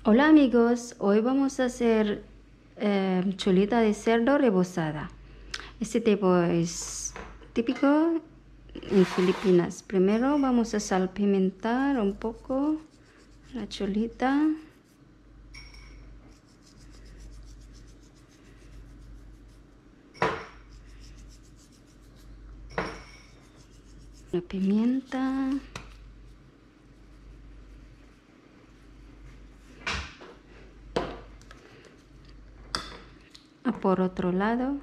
Hola amigos, hoy vamos a hacer chuleta de cerdo rebozada. Este tipo es típico en Filipinas. Primero vamos a salpimentar un poco la chuleta. La pimienta. Por otro lado,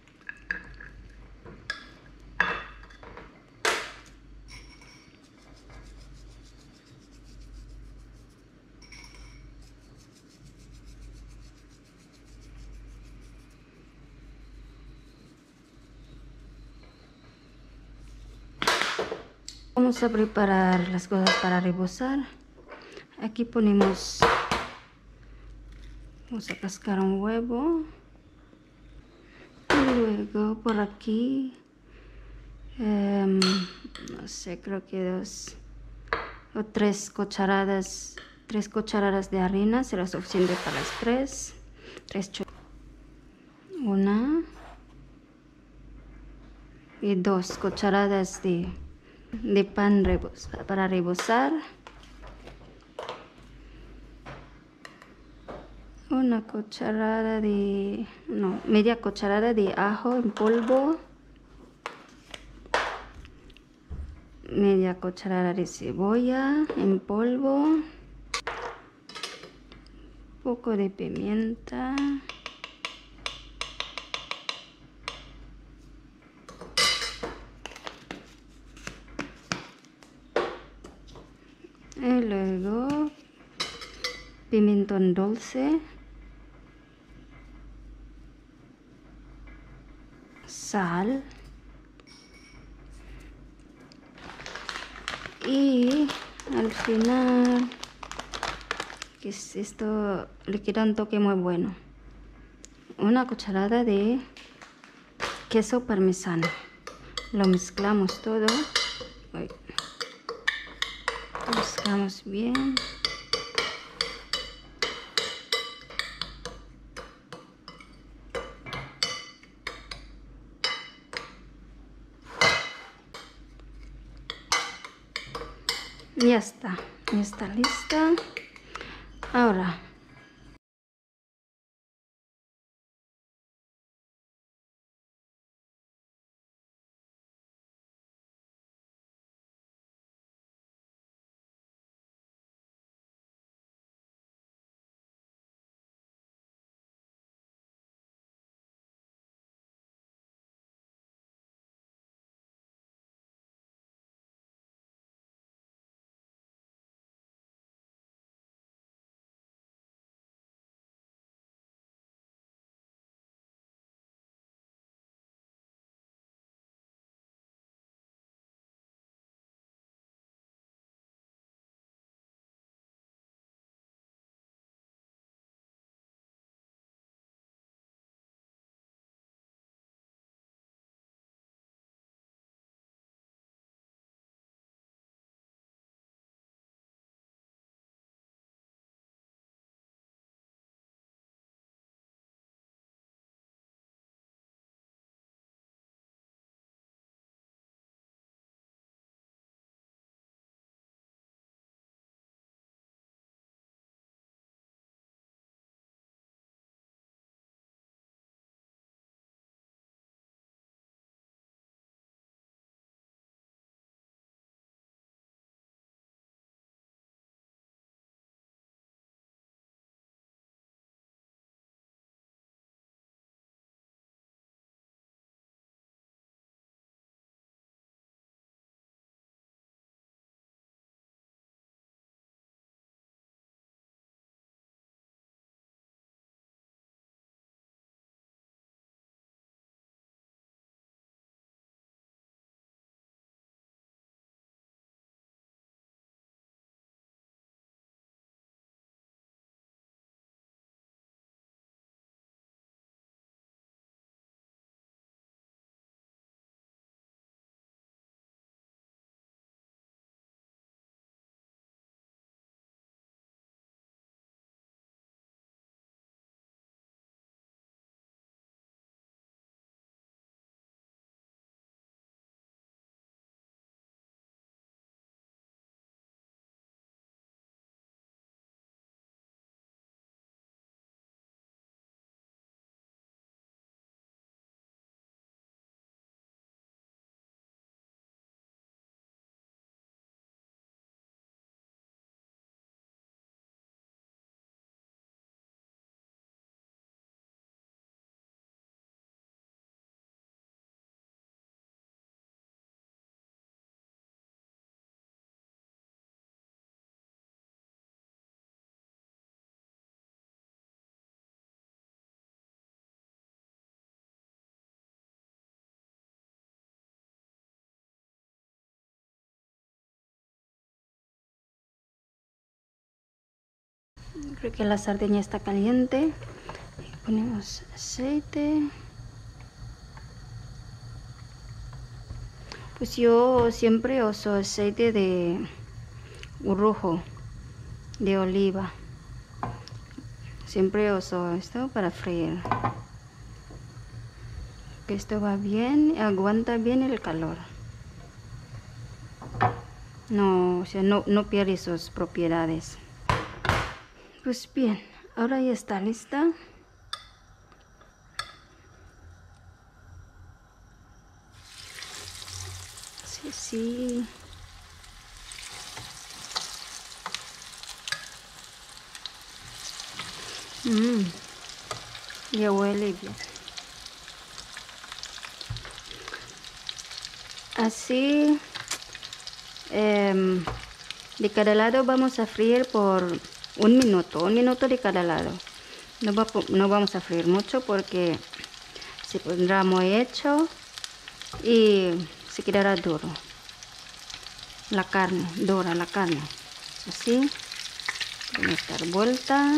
vamos a preparar las cosas para rebozar. Aquí vamos a cascar un huevo. Y luego por aquí, no sé, creo que 3 cucharadas de harina será suficiente para las tres. Una y 2 cucharadas de pan para rebozar. Media cucharada de ajo en polvo. Media cucharada de cebolla en polvo. Un poco de pimienta. Y luego pimentón dulce. Sal. Y al final, que esto le queda un toque muy bueno, una cucharada de queso parmesano. Lo mezclamos todo. Mezclamos bien. Ya está lista. Ahora Creo que la sartén ya está caliente. Ponemos aceite. Pues yo siempre uso aceite de rojo, de oliva. Siempre uso esto para freír. Que esto va bien, aguanta bien el calor. No, o sea, no pierde sus propiedades. Pues bien, ahora ya está lista. Sí, sí. Ya huele bien. Así, de cada lado vamos a freír por un minuto de cada lado. No vamos a freír mucho porque se pondrá muy hecho y se quedará duro. La carne, dura la carne. Así, vamos a dar vuelta.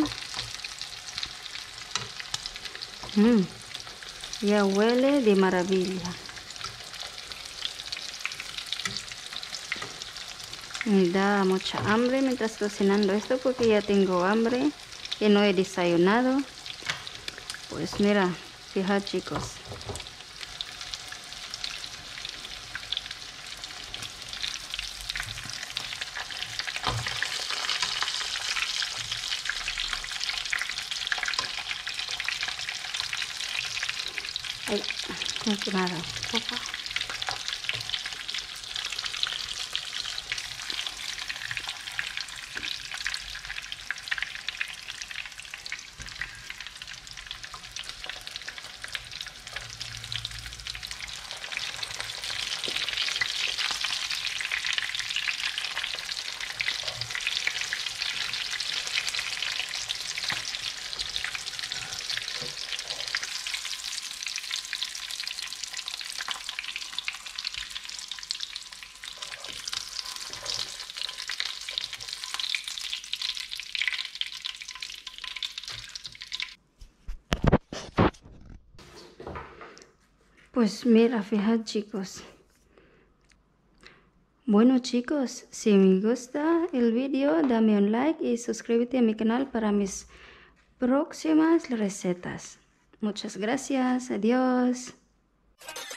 Ya huele de maravilla. Me da mucha hambre mientras cocinando esto porque ya tengo hambre y no he desayunado. Pues mira, fija chicos. Ay, me he quemado un poco. Pues mira, fíjate chicos. Bueno chicos, si me gusta el vídeo, dame un like y suscríbete a mi canal para mis próximas recetas. Muchas gracias, adiós.